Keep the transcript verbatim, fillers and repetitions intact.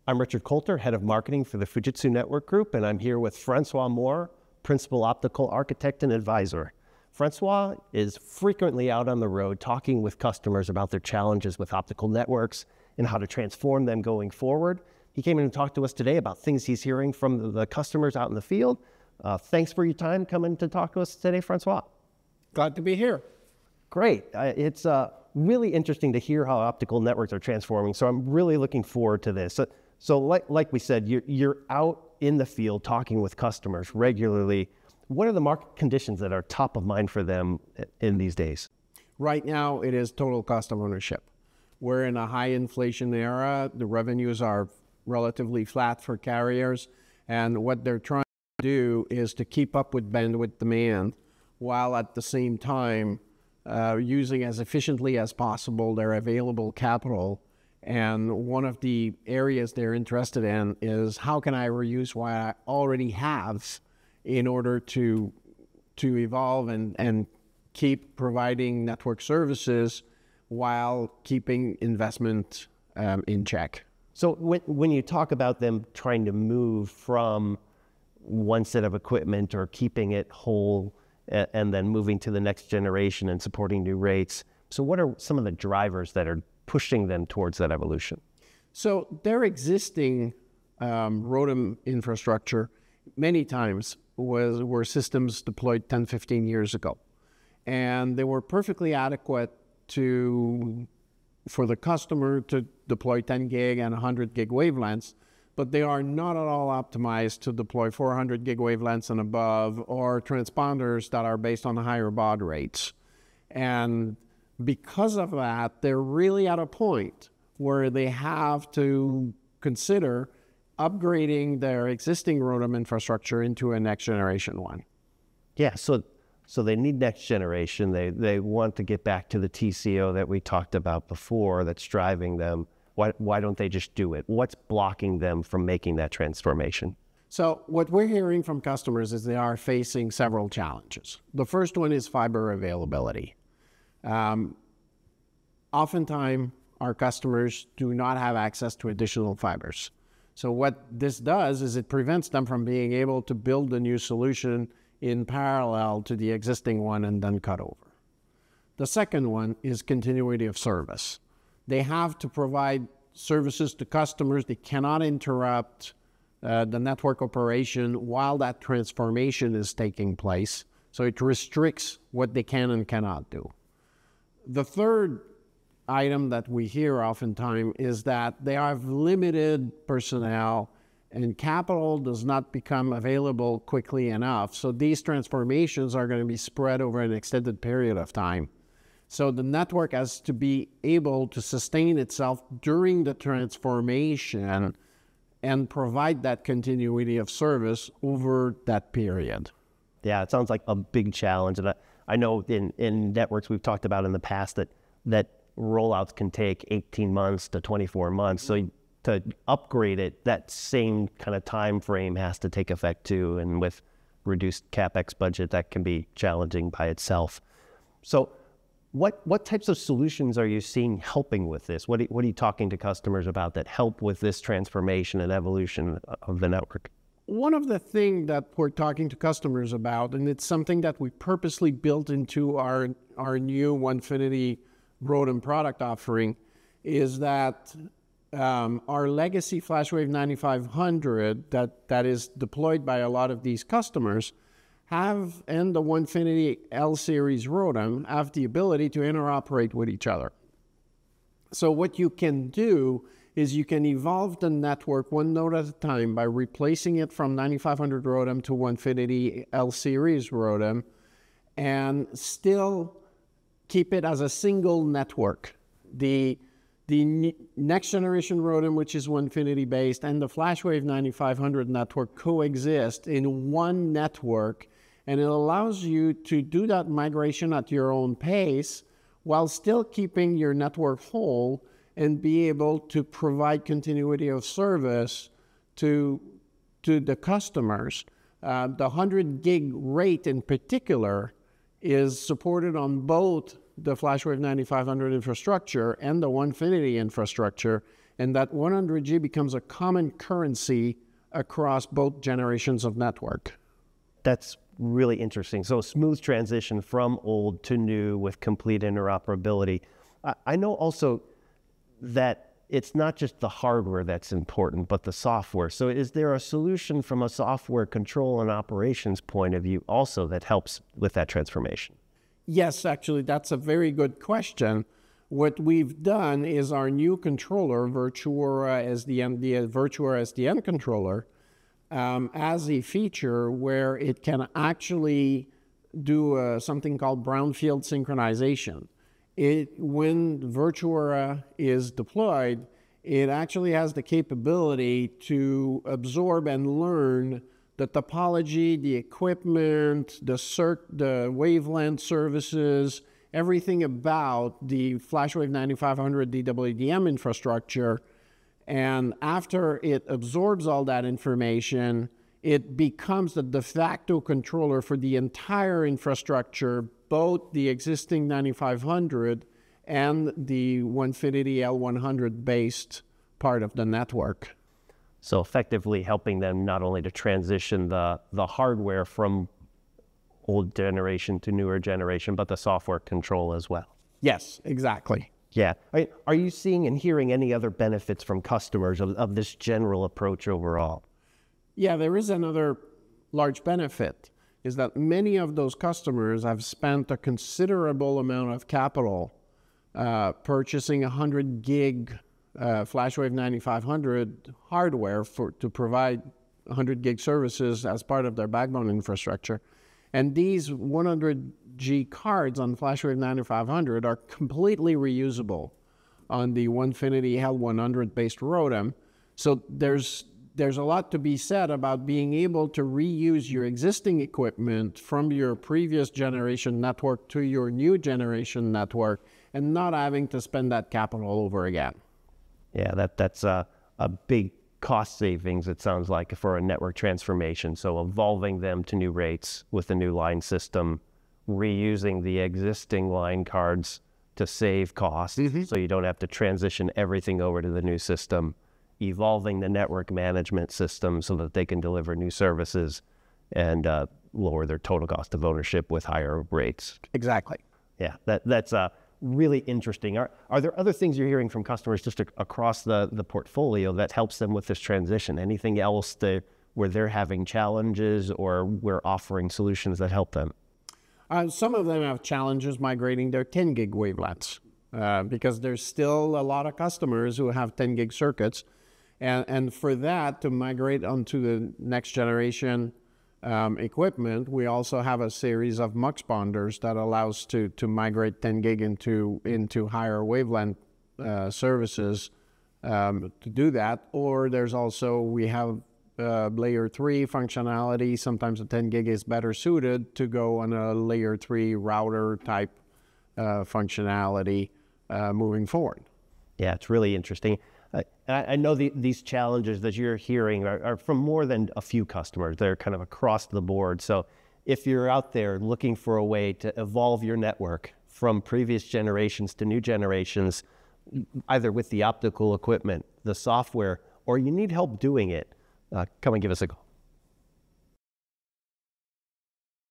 I'm Richard Coulter, Head of Marketing for the Fujitsu Network Group, and I'm here with Francois Moore, Principal Optical Architect and Advisor. Francois is frequently out on the road talking with customers about their challenges with optical networks and how to transform them going forward. He came in and talked to us today about things he's hearing from the customers out in the field. Uh, thanks for your time coming to talk to us today, Francois. Glad to be here. Great. Uh, it's uh, really interesting to hear how optical networks are transforming, so I'm really looking forward to this. So, so like, like we said, you're, you're out in the field talking with customers regularly. What are the market conditions that are top of mind for them in these days? Right now, it is total cost of ownership. We're in a high inflation era. The revenues are relatively flat for carriers, and what they're trying to do is to keep up with bandwidth demand while at the same time uh, using as efficiently as possible their available capital. And one of the areas they're interested in is how can I reuse what I already have in order to to evolve and, and keep providing network services while keeping investment um, in check. So when, when you talk about them trying to move from one set of equipment or keeping it whole and, and then moving to the next generation and supporting new rates, so what are some of the drivers that are pushing them towards that evolution? So their existing um, ROADM infrastructure many times was were systems deployed ten, fifteen years ago. And they were perfectly adequate to for the customer to deploy ten gig and one hundred gig wavelengths, but they are not at all optimized to deploy four hundred gig wavelengths and above or transponders that are based on higher baud rates. And because of that, they're really at a point where they have to consider upgrading their existing ROADM infrastructure into a next generation one. Yeah, so so they need next generation. They they want to get back to the T C O that we talked about before that's driving them. Why, why don't they just do it? What's blocking them from making that transformation? So what we're hearing from customers is they are facing several challenges. The first one is fiber availability. Um, oftentimes, our customers do not have access to additional fibers. So what this does is it prevents them from being able to build a new solution in parallel to the existing one and then cut over. The second one is continuity of service. They have to provide services to customers. They cannot interrupt uh, the network operation while that transformation is taking place. So it restricts what they can and cannot do. The third item that we hear oftentimes is that they have limited personnel and capital does not become available quickly enough. So these transformations are going to be spread over an extended period of time. So the network has to be able to sustain itself during the transformation and provide that continuity of service over that period. Yeah, it sounds like a big challenge. And I, I know in, in networks we've talked about in the past that, that rollouts can take eighteen months to twenty-four months. So to upgrade it, that same kind of time frame has to take effect too. And with reduced CapEx budget, that can be challenging by itself. So what what types of solutions are you seeing helping with this? What are, what are you talking to customers about that help with this transformation and evolution of the network? One of the things that we're talking to customers about, and it's something that we purposely built into our, our new Onefinity ROADM product offering, is that um, our legacy FlashWave ninety-five hundred that, that is deployed by a lot of these customers have, and the Onefinity L-Series ROADM, have the ability to interoperate with each other. So what you can do is you can evolve the network one node at a time by replacing it from ninety-five hundred ROADM to Onefinity L-Series ROADM and still keep it as a single network. The, the next generation ROADM, which is Onefinity based, and the FlashWave ninety-five hundred network coexist in one network, and it allows you to do that migration at your own pace while still keeping your network whole and be able to provide continuity of service to, to the customers. Uh, the one hundred gig rate in particular is supported on both the FlashWave ninety-five hundred infrastructure and the Onefinity infrastructure, and that one hundred G becomes a common currency across both generations of network. That's really interesting. So a smooth transition from old to new with complete interoperability. I, I know also that it's not just the hardware that's important, but the software. So is there a solution from a software control and operations point of view also that helps with that transformation? Yes, actually, that's a very good question. What we've done is our new controller, Virtuora S D N, the Virtuora S D N controller, um, has a feature where it can actually do uh, something called brownfield synchronization. It, when Virtuora is deployed, it actually has the capability to absorb and learn the topology, the equipment, the cert, the wavelength services, everything about the FlashWave ninety-five hundred D W D M infrastructure. And after it absorbs all that information, it becomes the de facto controller for the entire infrastructure, both the existing ninety-five hundred and the Onefinity L one hundred based part of the network. So effectively helping them not only to transition the, the hardware from old generation to newer generation, but the software control as well. Yes, exactly. Yeah. Are, are you seeing and hearing any other benefits from customers of, of this general approach overall? Yeah, there is another large benefit, is that many of those customers have spent a considerable amount of capital uh, purchasing one hundred gig uh, FlashWave ninety-five hundred hardware for to provide one hundred gig services as part of their backbone infrastructure. And these one hundred G cards on FlashWave ninety-five hundred are completely reusable on the Onefinity L one hundred based ROADM. So there's there's a lot to be said about being able to reuse your existing equipment from your previous generation network to your new generation network and not having to spend that capital over again. Yeah, that that's a, a big cost savings, it sounds like, for a network transformation. So evolving them to new rates with the new line system, reusing the existing line cards to save costs, mm-hmm. so you don't have to transition everything over to the new system, evolving the network management system so that they can deliver new services and uh, lower their total cost of ownership with higher rates. Exactly. Yeah, that that's uh, really interesting. Are, are there other things you're hearing from customers just a, across the, the portfolio that helps them with this transition? Anything else that, where they're having challenges or we're offering solutions that help them? Uh, some of them have challenges migrating their ten gig wavelengths uh, because there's still a lot of customers who have ten gig circuits. And, and for that to migrate onto the next generation um, equipment, we also have a series of muxponders that allows to, to migrate ten gig into, into higher wavelength uh, services um, to do that. Or there's also, we have uh, layer three functionality. Sometimes the ten gig is better suited to go on a layer three router type uh, functionality uh, moving forward. Yeah, it's really interesting. Uh, I, I know the, these challenges that you're hearing are, are from more than a few customers. They're kind of across the board. So if you're out there looking for a way to evolve your network from previous generations to new generations, either with the optical equipment, the software, or you need help doing it, uh, come and give us a call.